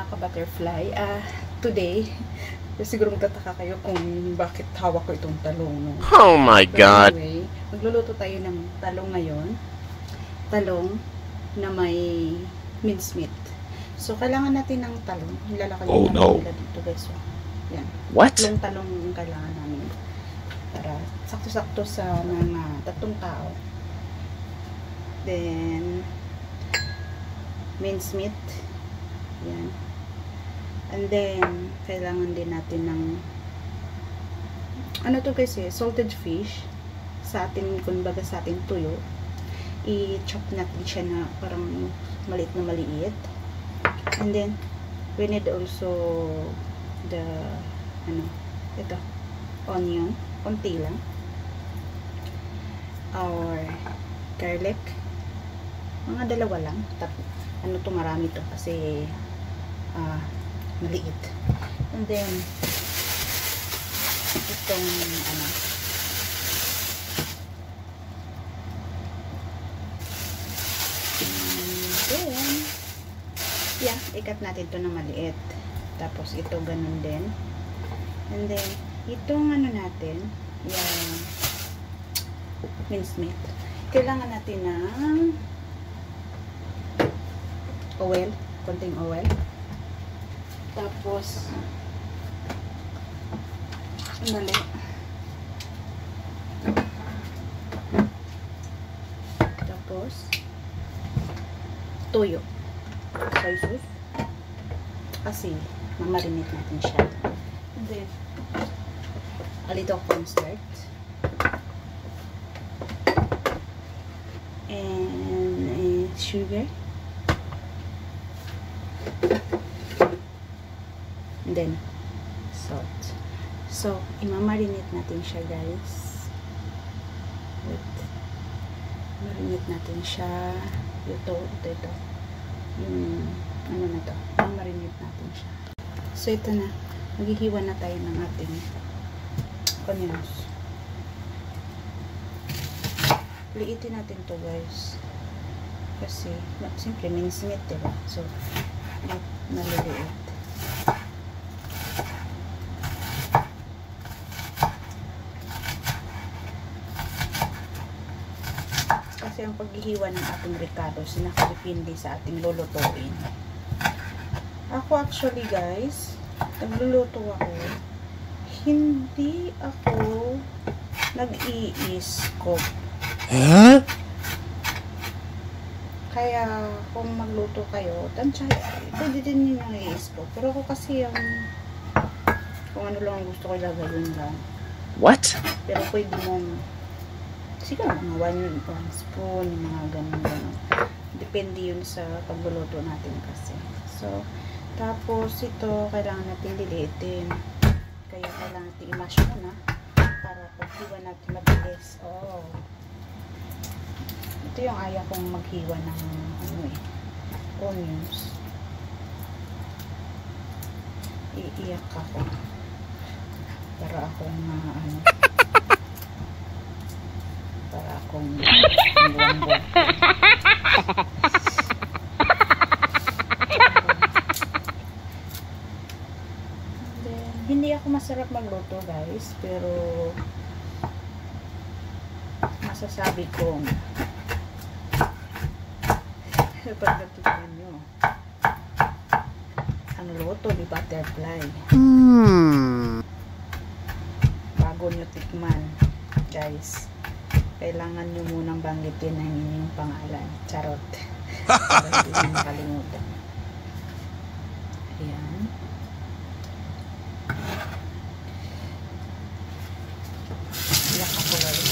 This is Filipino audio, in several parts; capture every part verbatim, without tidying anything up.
mga ka-butterfly, ah, uh, today, siguro magtataka kayo kung bakit hawak ko itong talong, no? Oh my God! But anyway, magluluto tayo ng talong ngayon. Talong na may minced meat. So, kailangan natin ng talong. Nilalakad oh, no. nila dito, guys. So, yan. What? Tatlong talong ang kailangan namin. Para sakto-sakto sa mga tatlong tao. Then, minced meat. Yan. And then, kailangan din natin ng ano to kasi, salted fish sa ating, kumbaga sa ating tuyo. I-chop natin siya na parang maliit na maliit. And then, we need also the, ano, ito, onion, konti lang. Or garlic. Mga dalawa lang. Tapos, ano to, marami to kasi uh, maliit. And then itong ano and then yeah, ikat natin to na maliit. Tapos ito ganun din. And then itong ano natin yung minced meat, kailangan natin ng oil, konting oil. Tapos mali. Tapos toyo. Soy sauce. Kasi mamarinate natin siya. And then a little cornstarch. And uh, sugar. And then salt. So, imamarinate natin siya, guys. Wait. Marinate natin siya. Ito, ito, ito. Yung, ano na to. Imamarinate natin siya. So, ito na. Maghihiwa na tayo ng ating onions. Liitin natin to, guys. Kasi, simple, minced meat, diba? So, maliliit. Kasi ang paghihiwa ng ating ricados nakadepende sa ating lulutuin. Ako actually, guys, nagluluto ako, hindi ako nag-i-scoop. Huh? Kaya kung magluto kayo, tansya, pwede din yun yung i-scoop. Pero ako kasi yung kung ano lang gusto ko ilagay, yun lang. What? Pero pwede mong siguro mga one, one spoon, mga ganun ganun. Depende yun sa pagluluto natin kasi. So, tapos ito, kailangan natin liliitin. Kaya kailangan natin i-mash muna para paghiwa natin mabilis. Oh. Ito yung ayaw kong maghiwa ng ano eh, onions. Iiyak ako. Para akong uh, ano para akong buwang-buwang. Then, hindi ako masarap magluto, guys, pero masasabi kong pagkatutunan nyo ang luto ni Butterfly. Hmm. Bago nyo tikman, guys, kailangan nyo munang banggitin ang inyong pangalan. Charot. Para hindi nyo makalimutan. Ayan. Iyak ako, guys.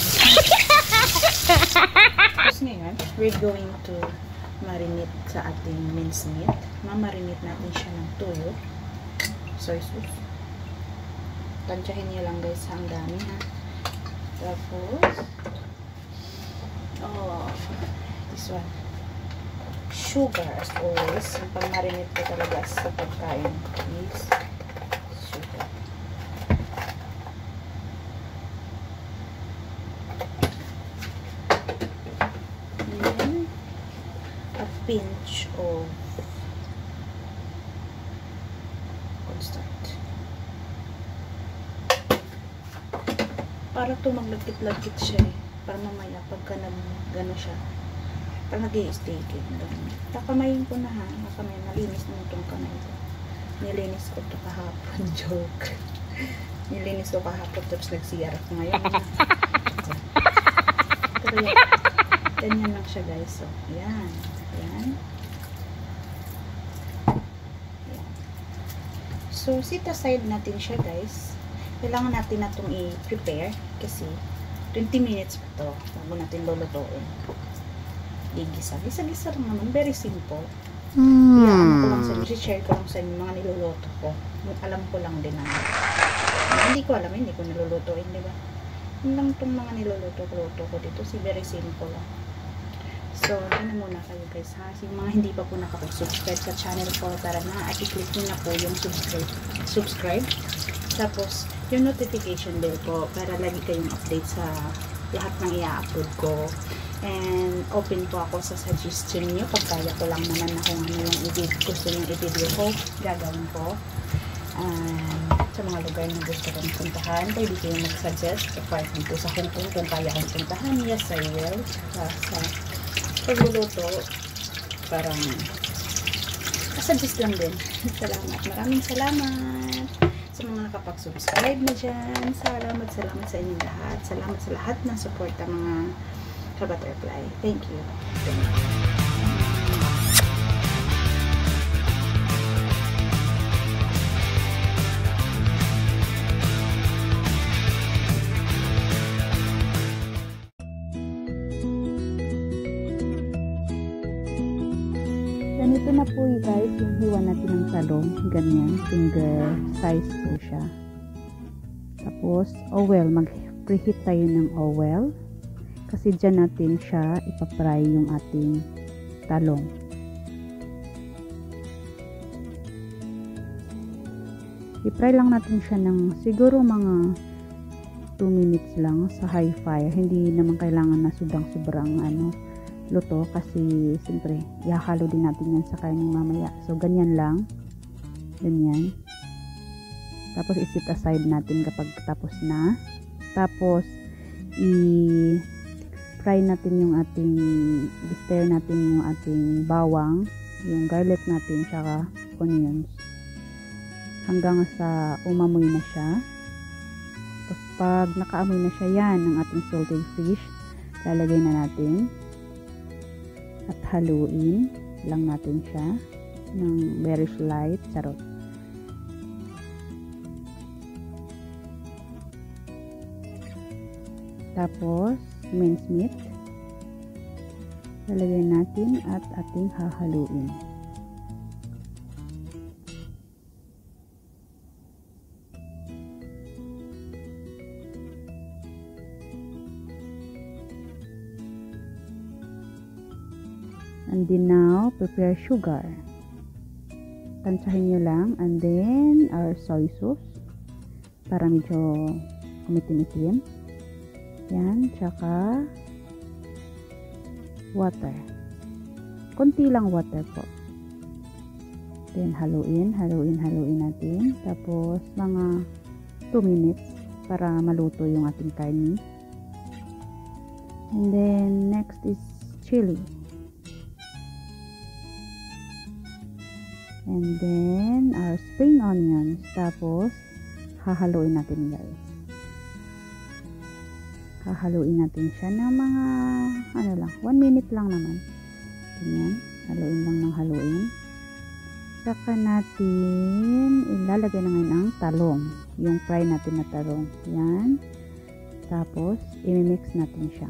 Tapos ngayon, we're going to marinate sa ating minced meat. Mamarinate natin siya ng toyo, soy sauce. Tansyahin nyo lang, guys, ang dami, ha. Tapos oh, this one, sugar as always. Ang pang-marinate ko talaga sa pagkain is sugar. And then a pinch of Para to maglagkit-lagkit siya eh. Para mamaya pagka nag gano siya. Para nag-i-stay ganun. Kakamayin ko na ha. Nakamay, nalinis naman itong kamay ko. Nilinis ko ito kahapon. Joke. Nilinis ko kahapon tapos nag-C R ko ngayon. Pero yan. Ganyan lang siya guys. So, ayan. Ayan. Ayan. So, sit aside natin siya guys. Kailangan natin na itong i-prepare kasi twenty minutes pa ito bago natin lulutuin. Gigisa. Gisa-gisa lang naman. Very simple. Hmm. Kaya ano ko lang sa inyo, share ko lang sa inyo mga niluluto ko. Alam ko lang din naman. Hindi ko alam, hindi ko nilulutuin, di ba? Yun lang itong mga niluluto-luto ko dito. Si very simple lang. So, yun na muna kayo guys ha. Yung mga hindi pa po nakapag-subscribe sa channel ko, tara na at i-click nyo na po yung subscribe. Subscribe. Tapos, yung notification bell po para lagi kayong update sa lahat ng i-upload ko. And, open po ako sa suggestion nyo. Pag kaya ko lang naman na kung ano yung gusto nyo i-video ko, gagawin ko. Um, sa mga lugar na gusto kong puntahan, pwede kayo mag-suggest. Apart dito sa Hong Kong, kung kaya kong puntahan, yes, I will. Sa, sa pagluluto, parang suggest lang din. Salamat. Maraming salamat sa mga nakapag-subscribe na dyan. Salamat, salamat sa inyong lahat. Salamat sa lahat ng support ng mga ka-butterfly. Thank you. Thank you. Ganito na po guys yung hiwa natin ng talong. Ganyan. Finger size po siya. Tapos, oil. Mag-preheat tayo ng oil. Kasi dyan natin siya ipapry yung ating talong. I-fry lang natin siya ng siguro mga two minutes lang sa high fire. Hindi naman kailangan na sobrang-sobrang ano, luto kasi siyempre ihahalo din natin yan sa karne mamaya. So ganyan lang. Ganyan. Tapos i-set aside natin kapag tapos na. Tapos i-fry natin yung ating i-stir natin yung ating bawang, yung garlic natin, tsaka onions. Hanggang sa umamoy na siya. Tapos pag nakaamoy na siya yan ng ating salted fish, lalagay na natin. At haluin lang natin siya ng very slight. Charot. Tapos, minced meat. Lalagay natin at ating hahaluin. And then now, prepare sugar. Tansyahin nyo lang. And then, our soy sauce. Para medyo kumitim-itim. Yan. Tsaka, water. Konti lang water po. Then, haluin. Haluin, haluin natin. Tapos, mga two minutes para maluto yung ating karni. And then, next is chili. And then, our spring onions. Tapos, hahaluin natin guys. Hahaluin natin siya ng mga, ano lang, one minute lang naman. Ganyan. Haluin lang ng haluin. Saka natin, ilalagay na ngayon ang talong. Yung fry natin na talong. Yan. Tapos, imimix natin siya.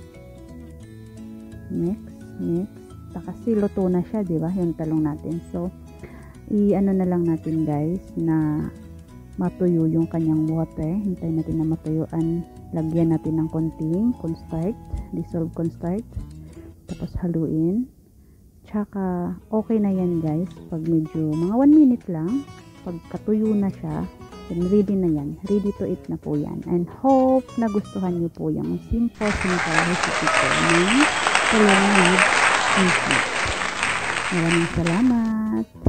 Mix, mix. Kasi luto na siya, di ba? Yung talong natin. So, i-ano na lang natin guys na matuyo yung kanyang water. Hintayin natin na matuyuan. Lagyan natin ng konting cornstarch, dissolved cornstarch. Tapos haluin. Tsaka okay na yan guys. Pag medyo mga one minute lang, pag katuyo na siya, then ready na yan. Ready to eat na po yan. And hope na gustuhan nyo po yung simple simple recipe ko ng talong with minced meat. Maraming salamat.